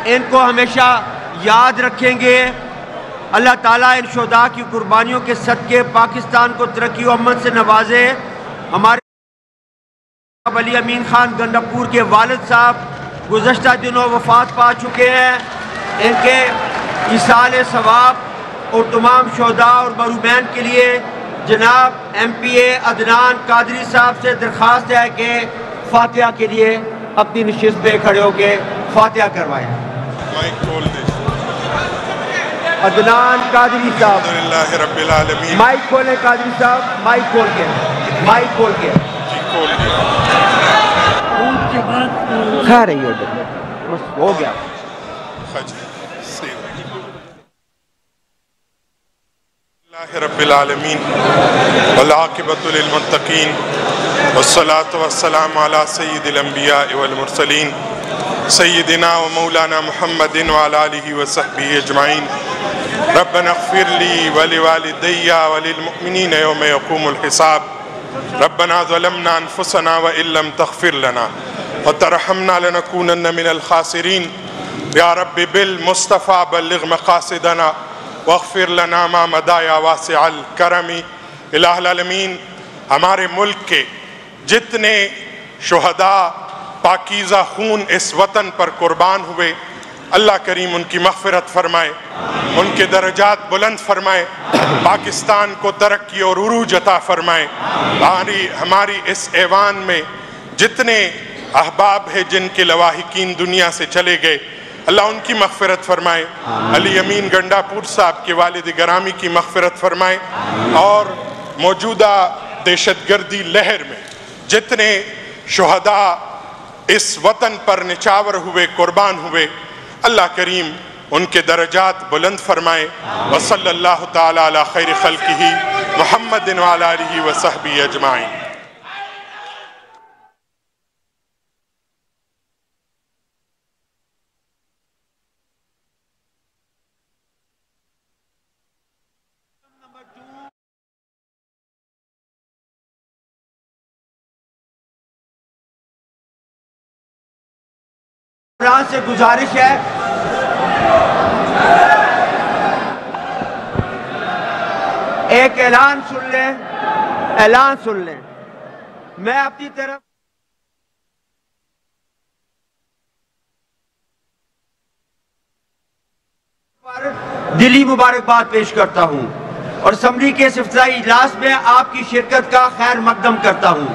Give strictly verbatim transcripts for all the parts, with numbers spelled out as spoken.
ان کو ہمیشہ یاد رکھیں گے۔ اللہ تعالیٰ ان شہداء کی قربانیوں کے صدقے پاکستان کو ترقی و امن سے نوازے۔ ہمارے علی امین خان گنڈاپور کے والد صاحب گزشتہ دنوں وفات پا چکے ہیں، ان کے ایصال ثواب اور تمام شہداء اور محرومین کے لیے جناب M P A Adnan Qadri صاحب سے درخواست ہے کہ فاتحہ کے لیے اپنی نشست پہ کھڑے ہو کے فاتحہ کروائیں۔ عدنان قادری صاحب، الحمدللہ رب العالمین۔ مائک کھولیں قادری صاحب، مائک کھول کے، مائک کھول کے کھا رہی ہو بس ہو گیا۔ الحمدللہ رب العالمین والعاقبۃ للمتقین والصلاة والسلام علی سید الانبیاء والمرسلین سیدنا و مولانا محمد وعلی آلہ وصحبہ اجمعین۔ ربنا اغفر لی ولوالدی وللمؤمنین یوم یقوم الحساب۔ ربنا ظلمنا انفسنا وان لم تغفر لنا وترحمنا لنکونن من الخاسرین۔ یا رب بالمصطفیٰ بلغ مقاصدنا واغفر لنا ما مضی یا واسع الکرم۔ الہ العالمین، ہمارے ملک کے جتنے شہداء پاکیزہ خون اس وطن پر قربان ہوئے، اللہ کریم ان کی مغفرت فرمائے، ان کے درجات بلند فرمائے، پاکستان کو ترقی اور عروج عطا فرمائے۔ ہماری ہماری اس ایوان میں جتنے احباب ہیں جن کے لواحقین دنیا سے چلے گئے، اللہ ان کی مغفرت فرمائے، علی امین گنڈاپور صاحب کے والد گرامی کی مغفرت فرمائے، اور موجودہ دہشت گردی لہر میں جتنے شہداء اس وطن پر نچاور ہوئے، قربان ہوئے، اللہ کریم ان کے درجات بلند فرمائے۔ وصلی اللہ تعالی علی خیر خلقہ محمد وعلی آلہ وصحبہ اجمعین۔ عمران سے گزارش ہے ایک اعلان سن لیں، اعلان سن لیں۔ میں اپنی طرف پر دلی مبارکباد پیش کرتا ہوں اور اسمبلی کے اس افتتاحی اجلاس میں آپ کی شرکت کا خیر مقدم کرتا ہوں۔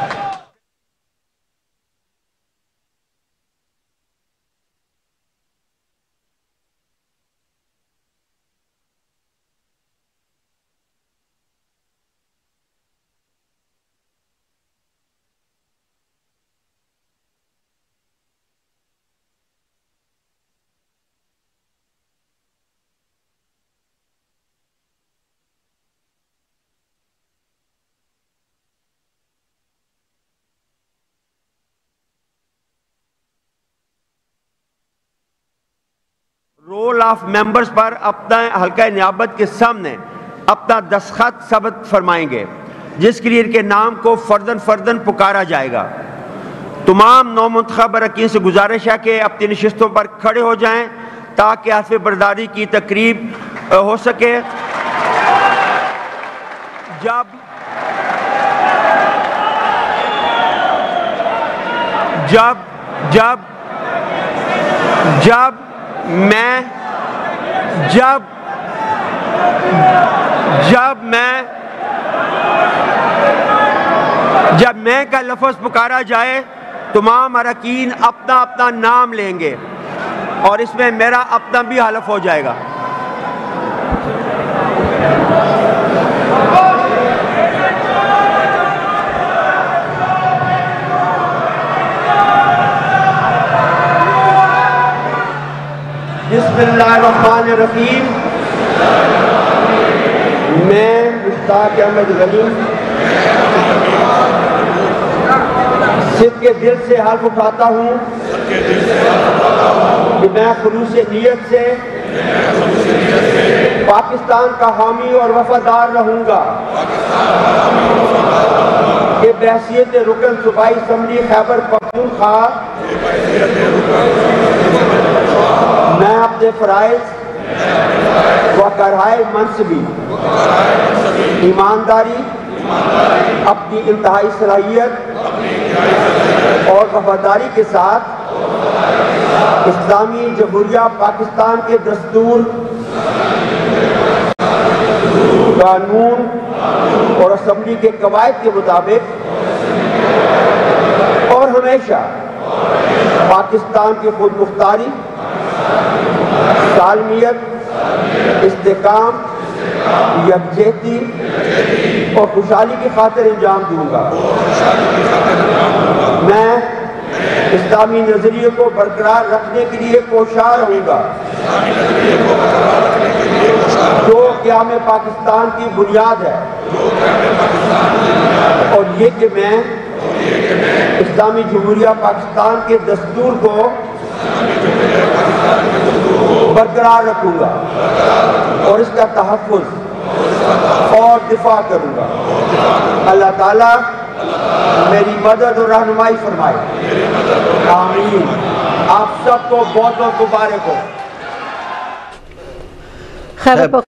رول آف ممبرز پر اپنا حلقہ نیابت کے سامنے اپنا دستخط ثبت فرمائیں گے، جس کے لیے ان کے نام کو فردن فردن پکارا جائے گا۔ تمام نو منتخب اراکین سے گزارش ہے کہ اپنی نشستوں پر کھڑے ہو جائیں تاکہ حلف برداری کی تقریب ہو سکے۔ جب جب جب جب میں جب جب میں جب میں کا لفظ پکارا جائے تمام اراکین اپنا اپنا نام لیں گے اور اس میں میرا اپنا بھی حلف ہو جائے گا۔ بسم اللہ الرحمن الرحیم۔ میں مشتاق احمد غنی صدق کے دل سے حلف اٹھاتا ہوں کہ میں خلوص نیت سے پاکستان کا حامی اور وفادار رہوں گا کہ بحیثیت رکن صوبائی اسمبلی خیبر پختونخوا میں اپنے فرائض و کرائے منصبی ایمانداری اپنی انتہائی صلاحیت اور وفاداری کے ساتھ اسلامی جمہوریہ پاکستان کے دستور، قانون اور اسمبلی کے قواعد کے مطابق اور ہمیشہ پاکستان کی خود مختاری، سالمیت، استحکام، یکجہتی اور خوشحالی کی خاطر انجام دوں گا۔ میں اسلامی نظریے کو برقرار رکھنے کے لیے کوشاں رہوں گا، جو قیام پاکستان کی بنیاد ہے، اور یہ کہ میں اسلامی جمہوریہ پاکستان کے دستور کو برقرار رکھوں گا اور اس کا تحفظ اور دفاع کروں گا۔ اللہ تعالیٰ میری مدد اور رہنمائی فرمائے، آمین۔ آپ سب کو بہت بہت مبارک ہو۔